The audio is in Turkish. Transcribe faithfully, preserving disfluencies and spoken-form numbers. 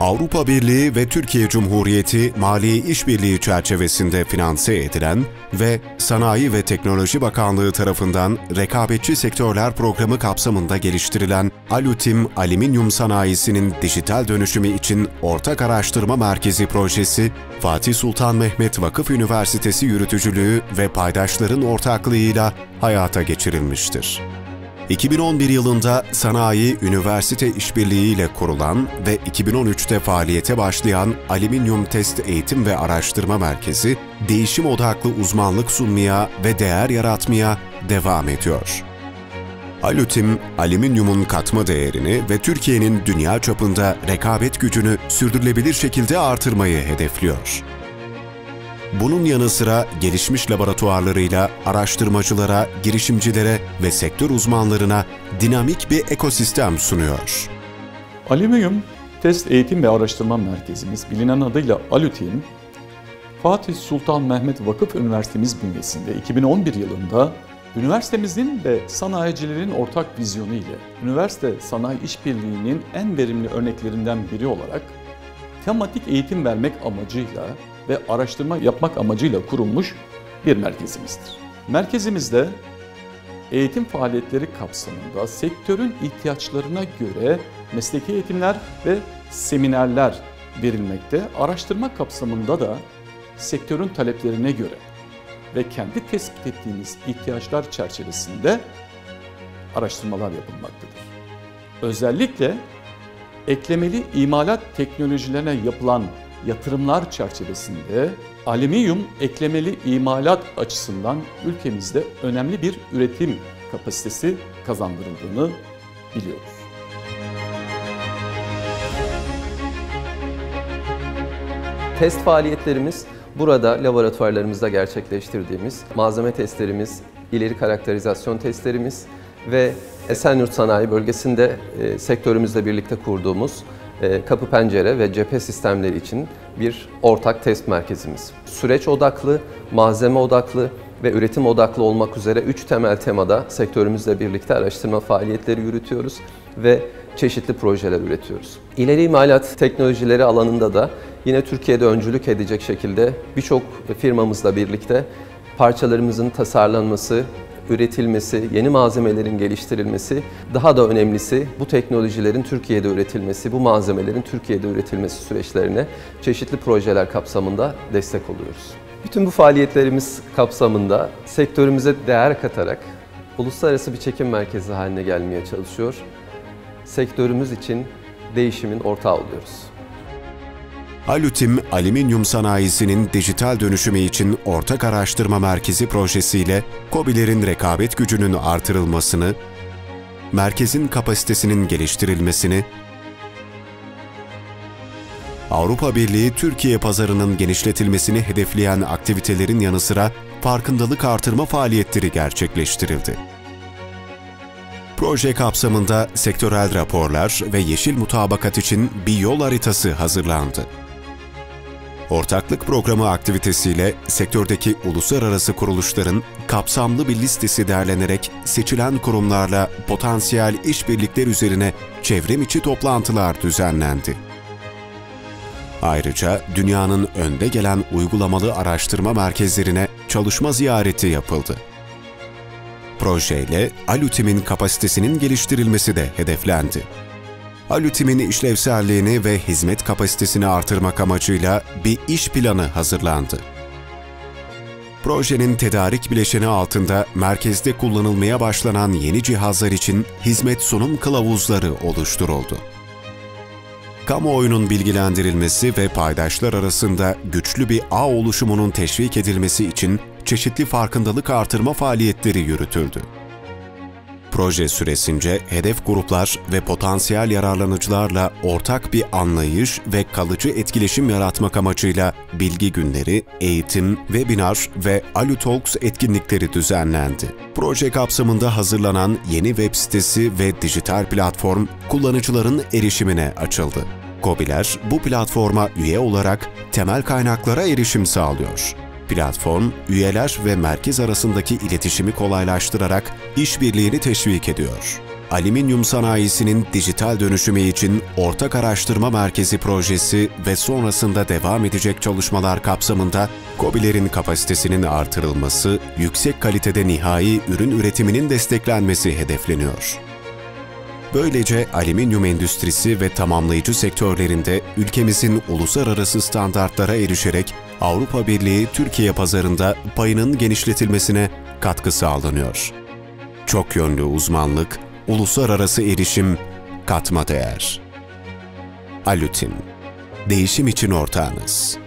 Avrupa Birliği ve Türkiye Cumhuriyeti Mali İşbirliği çerçevesinde finanse edilen ve Sanayi ve Teknoloji Bakanlığı tarafından Rekabetçi Sektörler Programı kapsamında geliştirilen Alutim Alüminyum Sanayisi'nin dijital dönüşümü için Ortak Araştırma Merkezi projesi, Fatih Sultan Mehmet Vakıf Üniversitesi yürütücülüğü ve paydaşların ortaklığıyla hayata geçirilmiştir. iki bin on bir yılında Sanayi Üniversite İşbirliği ile kurulan ve iki bin on üçte faaliyete başlayan Alüminyum Test Eğitim ve Araştırma Merkezi, değişim odaklı uzmanlık sunmaya ve değer yaratmaya devam ediyor. Alutim, alüminyumun katma değerini ve Türkiye'nin dünya çapında rekabet gücünü sürdürülebilir şekilde artırmayı hedefliyor. Bunun yanı sıra gelişmiş laboratuvarlarıyla araştırmacılara, girişimcilere ve sektör uzmanlarına dinamik bir ekosistem sunuyor. Alüminyum Test Eğitim ve Araştırma Merkezimiz, bilinen adıyla Alutim, Fatih Sultan Mehmet Vakıf Üniversitemiz bünyesinde iki bin on bir yılında üniversitemizin ve sanayicilerin ortak vizyonu ile üniversite sanayi işbirliğinin en verimli örneklerinden biri olarak tematik eğitim vermek amacıyla ve araştırma yapmak amacıyla kurulmuş bir merkezimizdir. Merkezimizde eğitim faaliyetleri kapsamında sektörün ihtiyaçlarına göre mesleki eğitimler ve seminerler verilmekte. Araştırma kapsamında da sektörün taleplerine göre ve kendi tespit ettiğimiz ihtiyaçlar çerçevesinde araştırmalar yapılmaktadır. Özellikle eklemeli imalat teknolojilerine yapılan yatırımlar çerçevesinde alüminyum eklemeli imalat açısından ülkemizde önemli bir üretim kapasitesi kazandırıldığını biliyoruz. Test faaliyetlerimiz burada laboratuvarlarımızda gerçekleştirdiğimiz malzeme testlerimiz, ileri karakterizasyon testlerimiz ve Esenyurt Sanayi Bölgesi'nde e, sektörümüzle birlikte kurduğumuz e, kapı pencere ve cephe sistemleri için bir ortak test merkezimiz. Süreç odaklı, malzeme odaklı ve üretim odaklı olmak üzere üç temel temada sektörümüzle birlikte araştırma faaliyetleri yürütüyoruz ve çeşitli projeler üretiyoruz. İleri imalat teknolojileri alanında da yine Türkiye'de öncülük edecek şekilde birçok firmamızla birlikte parçalarımızın tasarlanması, üretilmesi, yeni malzemelerin geliştirilmesi, daha da önemlisi bu teknolojilerin Türkiye'de üretilmesi, bu malzemelerin Türkiye'de üretilmesi süreçlerine çeşitli projeler kapsamında destek oluyoruz. Bütün bu faaliyetlerimiz kapsamında sektörümüze değer katarak uluslararası bir çekim merkezi haline gelmeye çalışıyor. Sektörümüz için değişimin ortağı oluyoruz. Alutim Alüminyum Sanayisi'nin dijital dönüşümü için Ortak Araştırma Merkezi projesiyle KOBİ'lerin rekabet gücünün artırılmasını, merkezin kapasitesinin geliştirilmesini, Avrupa Birliği Türkiye pazarının genişletilmesini hedefleyen aktivitelerin yanı sıra farkındalık artırma faaliyetleri gerçekleştirildi. Proje kapsamında sektörel raporlar ve yeşil mutabakat için bir yol haritası hazırlandı. Ortaklık programı aktivitesiyle sektördeki uluslararası kuruluşların kapsamlı bir listesi derlenerek seçilen kurumlarla potansiyel işbirlikler üzerine çevrim içi toplantılar düzenlendi. Ayrıca dünyanın önde gelen uygulamalı araştırma merkezlerine çalışma ziyareti yapıldı. Projeyle Alutim'in kapasitesinin geliştirilmesi de hedeflendi. Alutim'in işlevselliğini ve hizmet kapasitesini artırmak amacıyla bir iş planı hazırlandı. Projenin tedarik bileşeni altında merkezde kullanılmaya başlanan yeni cihazlar için hizmet sunum kılavuzları oluşturuldu. Kamuoyunun bilgilendirilmesi ve paydaşlar arasında güçlü bir ağ oluşumunun teşvik edilmesi için çeşitli farkındalık artırma faaliyetleri yürütüldü. Proje süresince hedef gruplar ve potansiyel yararlanıcılarla ortak bir anlayış ve kalıcı etkileşim yaratmak amacıyla bilgi günleri, eğitim, webinar ve AluTalks etkinlikleri düzenlendi. Proje kapsamında hazırlanan yeni web sitesi ve dijital platform kullanıcıların erişimine açıldı. KOBİ'ler bu platforma üye olarak temel kaynaklara erişim sağlıyor. Platform, üyeler ve merkez arasındaki iletişimi kolaylaştırarak işbirliğini teşvik ediyor. alüminyum sanayisinin dijital dönüşümü için Ortak Araştırma Merkezi projesi ve sonrasında devam edecek çalışmalar kapsamında KOBİ'lerin kapasitesinin artırılması, yüksek kalitede nihai ürün üretiminin desteklenmesi hedefleniyor. Böylece alüminyum endüstrisi ve tamamlayıcı sektörlerinde ülkemizin uluslararası standartlara erişerek Avrupa Birliği Türkiye pazarında payının genişletilmesine katkı sağlanıyor. Çok yönlü uzmanlık, uluslararası erişim, katma değer. Alütin, değişim için ortağınız.